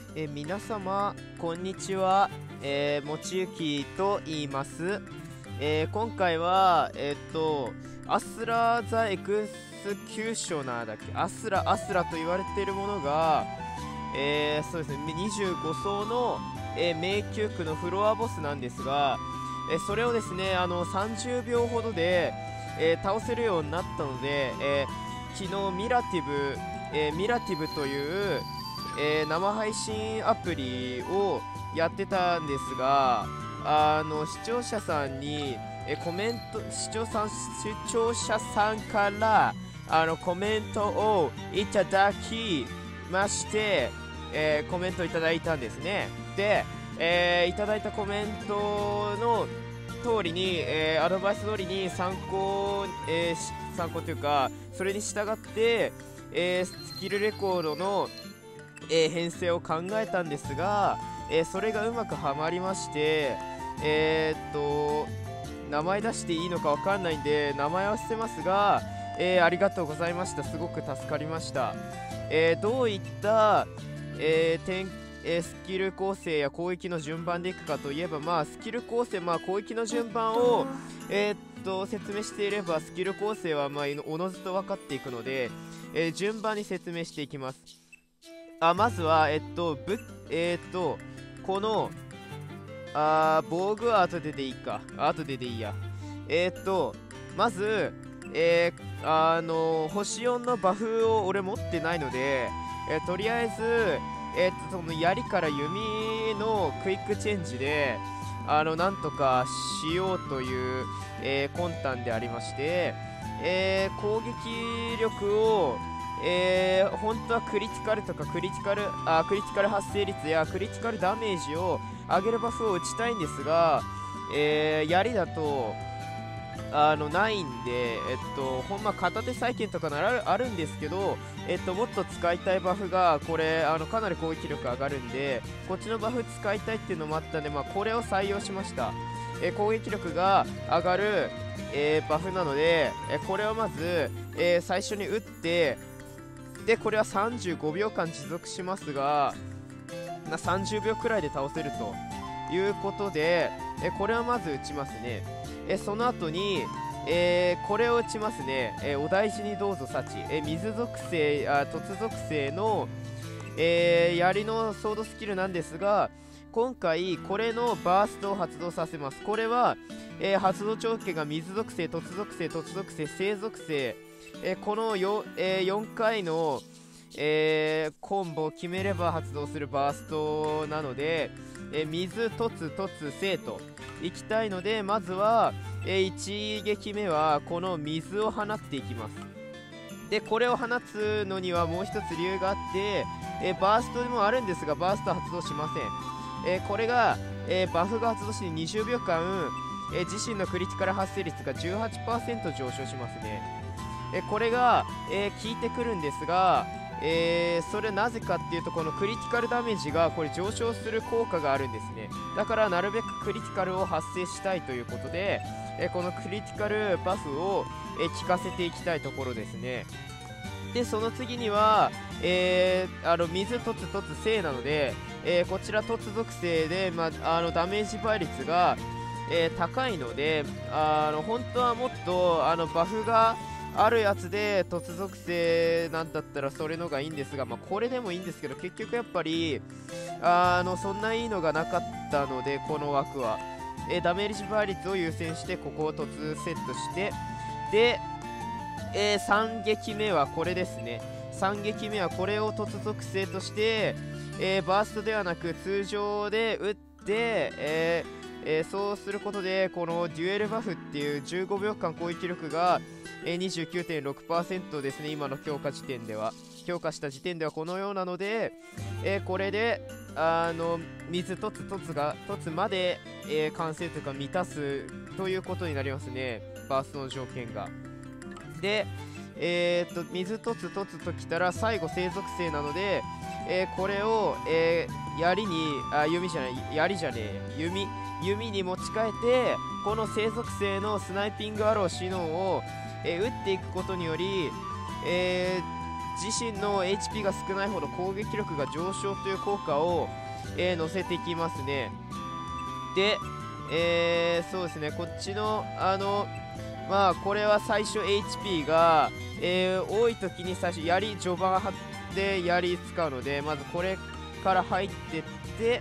皆様こんにちは、もちゆきと言います。今回はアスラ・ザ・エクスキューショナーだっけ、アスラと言われているものが、そうですね、25層の、迷宮区のフロアボスなんですが、それをですね30秒ほどで、倒せるようになったので、昨日ミラティブという、生配信アプリをやってたんですが、視聴者さんに、視聴者さんからコメントをいただきまして、コメントいただいたんですね。で、いただいたコメントの通りに、アドバイス通りに参考というか、それに従って、スキルレコードの、編成を考えたんですが、それがうまくはまりまして、名前出していいのかわかんないんで名前は伏せますが、ありがとうございました。すごく助かりました。どういった、スキル構成や攻撃の順番でいくかといえば、スキル構成、攻撃の順番を、説明していればスキル構成はおのずと分かっていくので、順番に説明していきます。まずはこの防具は後ででいいか。後ででいいや。まず、星4のバフを俺持ってないので、とりあえず、その槍から弓のクイックチェンジで、なんとかしようという、魂胆でありまして、攻撃力を、本当はクリティカルとかクリティカル発生率やクリティカルダメージを上げるバフを打ちたいんですが、槍だとないんで、ほんま片手再建とかならあるんですけど、もっと使いたいバフがこれかなり攻撃力上がるんで、こっちのバフ使いたいっていうのもあったんで、これを採用しました。攻撃力が上がる、バフなので、これをまず、最初に打って、でこれは35秒間持続しますが、30秒くらいで倒せるということで、これをまず打ちますね。その後に、これを打ちますね。お大事にどうぞ幸。水属性突属性の、槍のソードスキルなんですが、今回これのバーストを発動させます。これは、発動条件が水属性、突属性、生属性、この4回の、コンボを決めれば発動するバーストなので、水、突、生といきたいので、まずは、一撃目はこの水を放っていきます。でこれを放つのにはもう一つ理由があって、バーストでもあるんですが、バーストは発動しません。これが、バフが発動して20秒間、自身のクリティカル発生率が 18% 上昇しますね。これが、効いてくるんですが、それなぜかっていうと、このクリティカルダメージがこれ上昇する効果があるんですね。だからなるべくクリティカルを発生したいということで、このクリティカルバフを、効かせていきたいところですね。でその次には、水突生なので、こちら突属性で、ダメージ倍率が、高いので、本当はもっとバフがあるやつで突属性なんだったらそれのがいいんですが、これでもいいんですけど、結局やっぱりそんないいのがなかったので、この枠は、ダメージ倍率を優先してここを突セットして、で、3撃目はこれですね。3撃目はこれを突属性として、バーストではなく通常で打って、そうすることでこのデュエルバフっていう15秒間攻撃力が、29.6% ですね。今の強化した時点ではこのようなので、これで水突まで、完成というか満たすということになりますね。バーストの条件が。で、水突ときたら最後生属性なので、これを、槍に持ち替えて、この生属性のスナイピングアローシノンを、打っていくことにより、 自身の HP が少ないほど攻撃力が上昇という効果を、載せていきますね。で、そうですね、こっちのまあこれは最初 HP が、多い時に最初序盤で槍使うので、まずこれから入ってって、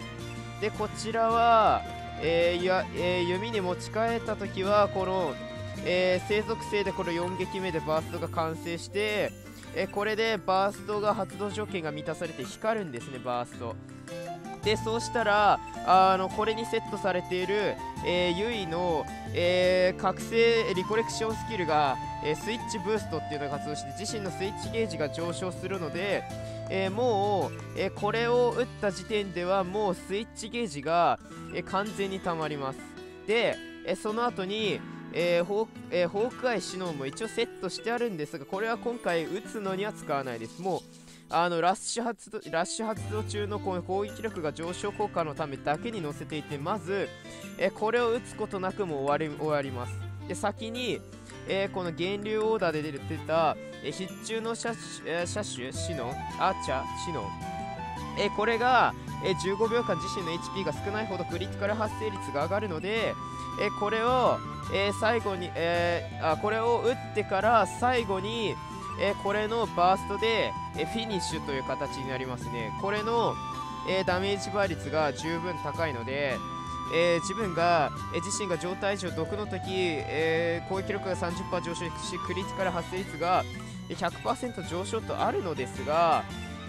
でこちらは、弓に持ち替えた時はこの、生属性でこの4撃目でバーストが完成して、これでバーストが発動条件が満たされて光るんですね、バーストで。そうしたらこれにセットされている、ユイの、覚醒リコレクションスキルが、スイッチブーストっていうのが発動して自身のスイッチゲージが上昇するので、もう、これを打った時点ではもうスイッチゲージが、完全に溜まります。で、その後にホークアイシノンも一応セットしてあるんですが、これは今回打つのには使わないです。もうラッシュ発動中のこの攻撃力が上昇効果のためだけに載せていて、まず、これを打つことなくも終わります。で先に、この源流オーダーで出た、必中の車種シノンアーチャーシノン、これが、15秒間自身の HP が少ないほどクリティカル発生率が上がるので、これを、最後に、これを打ってから最後に、これのバーストで、フィニッシュという形になりますね。これの、ダメージ倍率が十分高いので、自分が、自身が状態上毒の時、攻撃力が 30% 上昇しクリティカル発生率が 100% 上昇とあるのですが、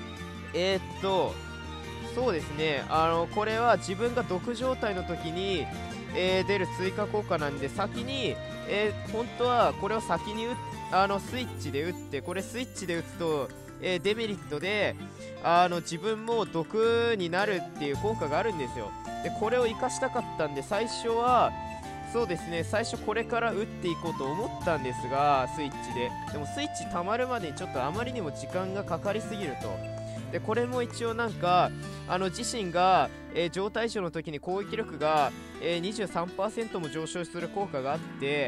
そうですね、これは自分が毒状態の時に、出る追加効果なんで、先に、本当はこれを先にスイッチで打って、これスイッチで打つと、デメリットで自分も毒になるっていう効果があるんですよ。でこれを活かしたかったんで、最初はそうですね、最初これから打っていこうと思ったんですが、スイッチでもスイッチ溜まるまでにちょっとあまりにも時間がかかりすぎると。でこれも一応なんか自身が、状態上の時に攻撃力が、23% も上昇する効果があって、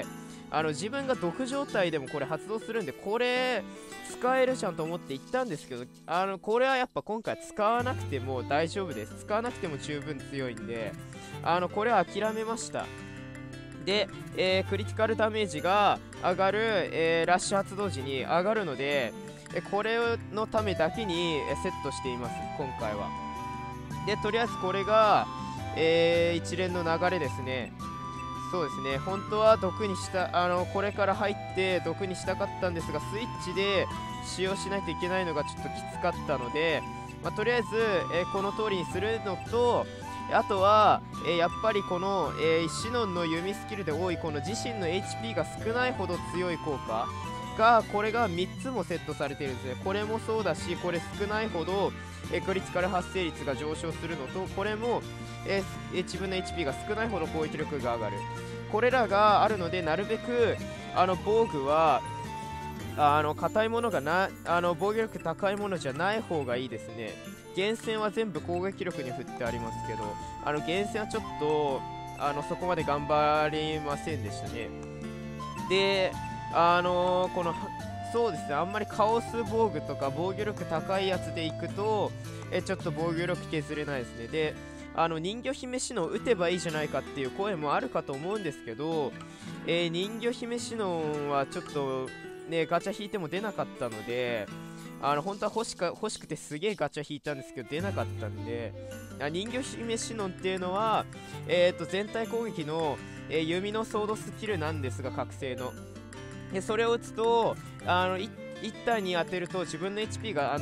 自分が毒状態でもこれ発動するんで、これ使えるじゃんと思って言ったんですけど、これはやっぱ今回使わなくても大丈夫です。使わなくても十分強いんで、これは諦めました。で、クリティカルダメージが上がる、ラッシュ発動時に上がるので、これのためだけにセットしています、今回は。でとりあえずこれが、一連の流れですね。そうですね、本当は毒にしたこれから入って毒にしたかったんですが、スイッチで使用しないといけないのがちょっときつかったので、とりあえず、この通りにするのと、あとは、やっぱりこの、シノンの弓スキルで多いこの自身の HP が少ないほど強い効果が、これが3つもセットされているんですね。これもそうだし、これ少ないほど、クリティカル発生率が上昇するのと、これも、自分の HP が少ないほど攻撃力が上がる。これらがあるので、なるべく防具は硬いものが防御力高いものじゃない方がいいですね。厳選は全部攻撃力に振ってありますけど、厳選はちょっとそこまで頑張りませんでしたね。でこのそうですね、あんまりカオス防具とか防御力高いやつでいくとちょっと防御力削れないですね。で人魚姫シノン打てばいいじゃないかっていう声もあるかと思うんですけど、人魚姫シノンはちょっとねガチャ引いても出なかったので、本当は欲しくてすげえガチャ引いたんですけど出なかったんで、人魚姫シノンっていうのは、全体攻撃の、弓のソードスキルなんですが、覚醒のでそれを打つと1体に当てると自分の HP が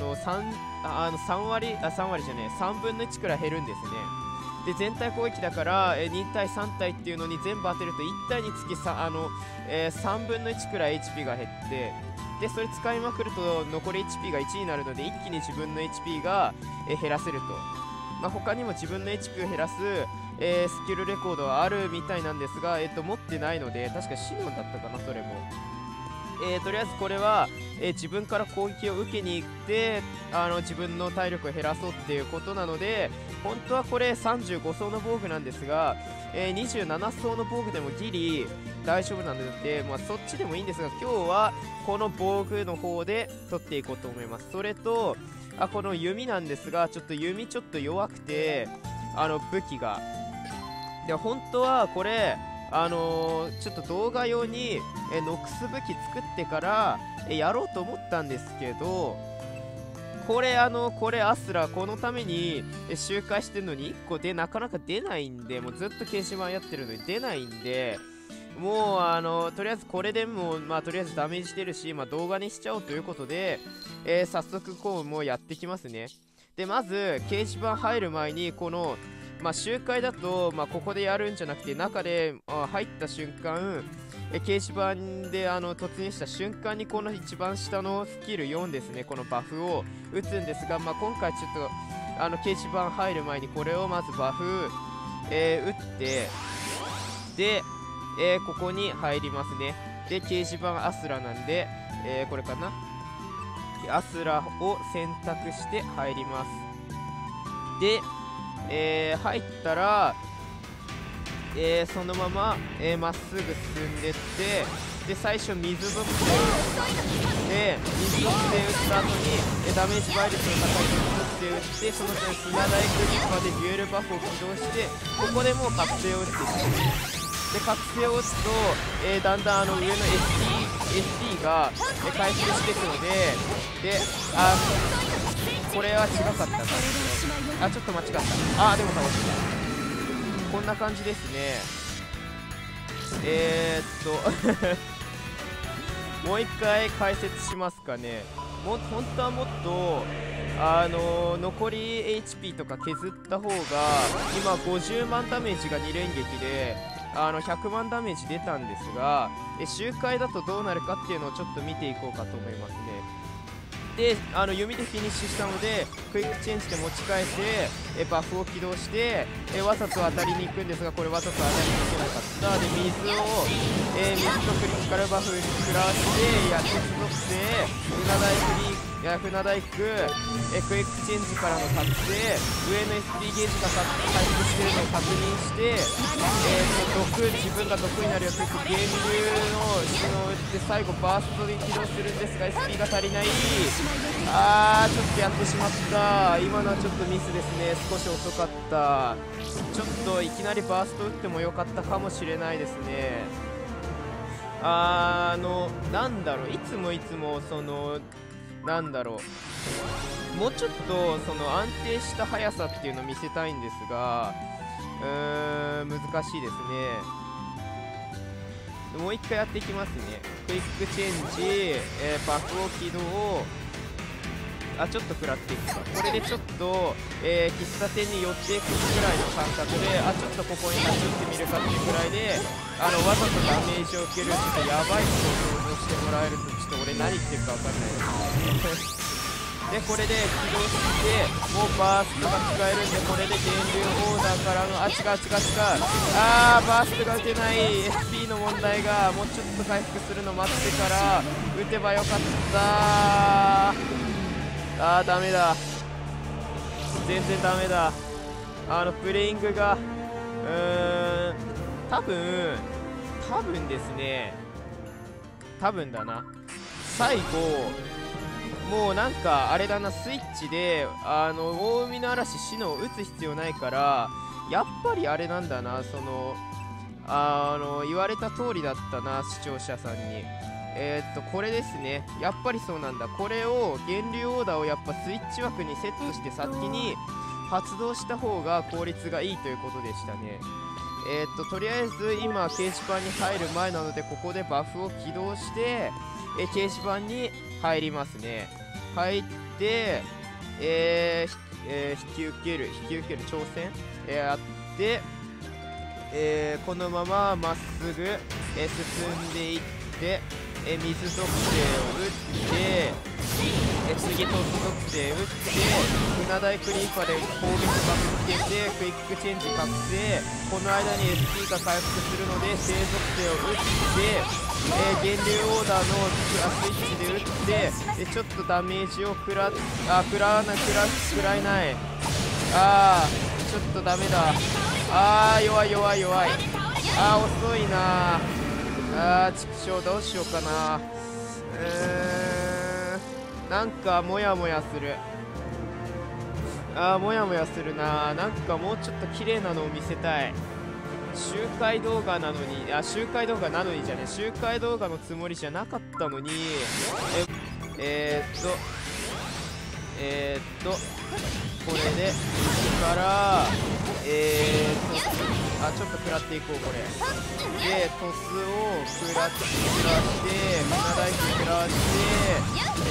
3割じゃねえ3分の1くらい減るんですね。で全体攻撃だから、2体3体っていうのに全部当てると1体につき3分の1くらい HP が減って、でそれ使いまくると残り HP が1になるので一気に自分の HP が、減らせると。他にも自分の HP を減らす、スキルレコードはあるみたいなんですが、持ってないので、確かシノンだったかな、それも。 とりあえずこれは、自分から攻撃を受けに行って自分の体力を減らそうっていうことなので、本当はこれ35層の防具なんですが、27層の防具でもギリ大丈夫なので、そっちでもいいんですが、今日はこの防具の方で取っていこうと思います。それとこの弓なんですが、ちょっと弓ちょっと弱くて武器がで、本当はこれちょっと動画用にノックス武器作ってからやろうと思ったんですけど、これアスラこのために周回してるのに1個でなかなか出ないんで、もうずっと掲示板やってるのに出ないんで、もうとりあえずこれでもとりあえずダメージ出るし、動画にしちゃおうということで、早速こうもうやってきますね。でまず掲示板入る前にこの周回だと、ここでやるんじゃなくて、中で入った瞬間、掲示板で突入した瞬間にこの一番下のスキル4ですね、このバフを打つんですが、今回ちょっと掲示板入る前にこれをまずバフ、打ってで、ここに入りますね。で掲示板アスラなんで、これかな、アスラを選択して入ります。で入ったら、そのまままっすぐ進んでって、で最初水属性を打って水属性打った後にダメージ倍率の高い水属性打って、その点砂大クリッパーでデュエルバフを起動して、ここでもう覚醒を打っていく。で覚醒を打つと、だんだん上の SD が回復していくので、これは違かったんですね。ちょっと間違った。でも倒した。こんな感じですね。もう一回解説しますかね。本当はもっと残り HP とか削った方が、今50万ダメージが2連撃で100万ダメージ出たんですが、周回だとどうなるかっていうのをちょっと見ていこうかと思いますね。で弓でフィニッシュしたのでクイックチェンジで持ち替えてバフを起動して、わざと当たりに行くんですが、これわざと当たりに行けなかった。で水を、水とクリティカルバフに食らわして鉄属性船大工、クイックチェンジからの覚醒、上の SP ゲージが回復しているのを確認して、自分が得意になるやつ、ゲーム流ののを打って最後バーストで起動するんですが SP が足りない。ちょっとやってしまった。今のはちょっとミスですね。少し遅かった。ちょっといきなりバースト打ってもよかったかもしれないですね。なんだろう、いつもなんだろう、もうちょっと安定した速さっていうのを見せたいんですが、難しいですね。もう一回やっていきますね。クイックチェンジ、バフを起動、ちょっと食らっていくか。これでちょっと、喫茶店に寄っていくぐらいの感覚で、ちょっとここに立ち寄ってみるかっていうぐらいで、わざとダメージを受けるちょっとやばい人を想像してもらえると、ちょっと俺何言ってるか分かんないですね。でこれで起動してもうバーストが使えるんで、これで源流オーダーからの違うバーストが打てない。 SP の問題が、もうちょっと回復するの待ってから打てばよかった。ダメだ、全然ダメだ。プレイングが多分ですね、多分だな、最後もうなんかあれだな、スイッチで大海の嵐シノを打つ必要ないから、やっぱりあれなんだな、言われた通りだったな、視聴者さんに。これですね、やっぱりそうなんだ。これを源流オーダーをやっぱスイッチ枠にセットして先に発動した方が効率がいいということでしたね。とりあえず今掲示板に入る前なので、ここでバフを起動して掲示板に入りますね。入って引き受ける挑戦やって、このまままっすぐ進んでいって、水属性を打って、 次トス属性打って船台クリーパーで攻撃バフつけてクイックチェンジ覚醒、この間に SP が回復するので聖属性を打って、源流オーダーのスイッチで打ってちょっとダメージを食らえない。ちょっとダメだ。弱い。遅いな。畜生どうしようかな。なんかモヤモヤする。モヤモヤするな。なんかもうちょっと綺麗なのを見せたい。周回動画なのに、周回動画なのにじゃね、周回動画のつもりじゃなかったのに、これでからちょっと食らっていこう。これでトスを食らして船大工食らして、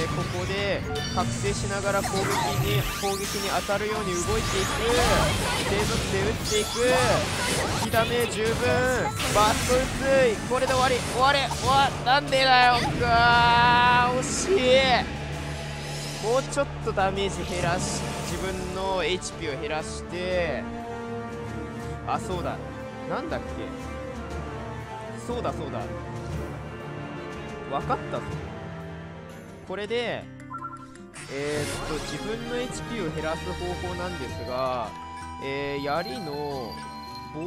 ここで覚醒しながら攻撃に当たるように動いていく、継続で打っていく、引きダメ十分、バスト打つ、これで終わりなんでだよ。惜しい。もうちょっとダメージ減らし、自分の HP を減らして、そうだ、なんだっけ、そうだ、分かったぞ。これで自分の HP を減らす方法なんですが、槍の防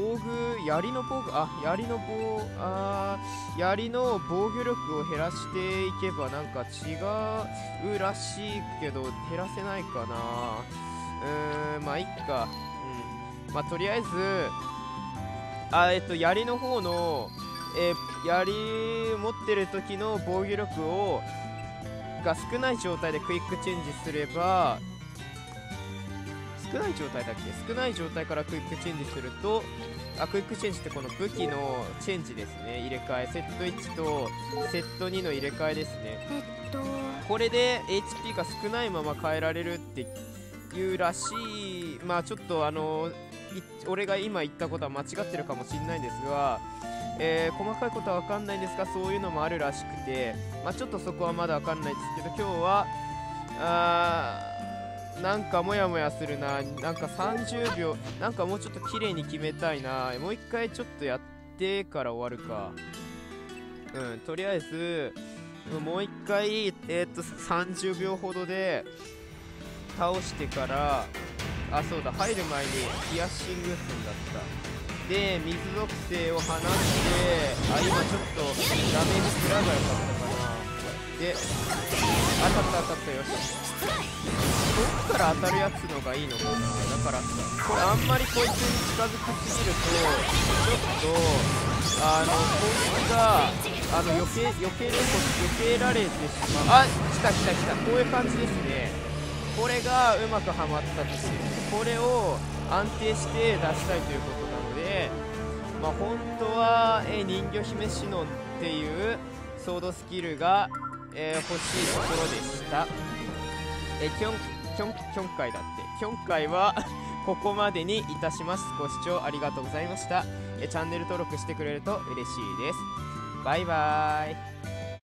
御力を減らしていけばなんか違うらしいけど減らせないかな。まあいっか。とりあえず槍の方の槍持ってる時の防御力が少ない状態でクイックチェンジすれば、少ない状態からクイックチェンジすると、クイックチェンジってこの武器のチェンジですね、入れ替え、セット1とセット2の入れ替えですね。これで HP が少ないまま変えられるっていうらしい。ちょっと俺が今言ったことは間違ってるかもしれないんですが、細かいことは分かんないんですが、そういうのもあるらしくて、ちょっとそこはまだ分かんないですけど、今日はなんかモヤモヤするな。なんか30秒、なんかもうちょっと綺麗に決めたいな。もう一回ちょっとやってから終わるか。とりあえずもう一回30秒ほどで倒してから、そうだ、入る前にヒヤシングスンだった。で水属性を放って、今ちょっとダメージ食らうがよかったかな。で当たった。よし、どっから当たるやつのがいいのかな。だからこれあんまりこいつに近づきすぎるとちょっと攻撃が避けられてしまう。来た、こういう感じですね。これがうまくはまった時です。これを安定して出したいということなので、本当は人魚姫シノンっていうソードスキルが欲しいところでした。キョン回はここまでにいたします。ご視聴ありがとうございました。チャンネル登録してくれると嬉しいです。バイバーイ。